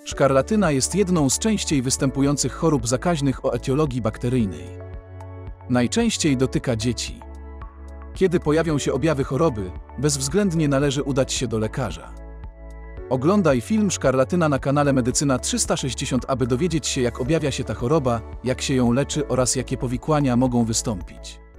Szkarlatyna jest jedną z częściej występujących chorób zakaźnych o etiologii bakteryjnej. Najczęściej dotyka dzieci. Kiedy pojawią się objawy choroby, bezwzględnie należy udać się do lekarza. Oglądaj film Szkarlatyna na kanale Medycyna 360, aby dowiedzieć się, jak objawia się ta choroba, jak się ją leczy oraz jakie powikłania mogą wystąpić.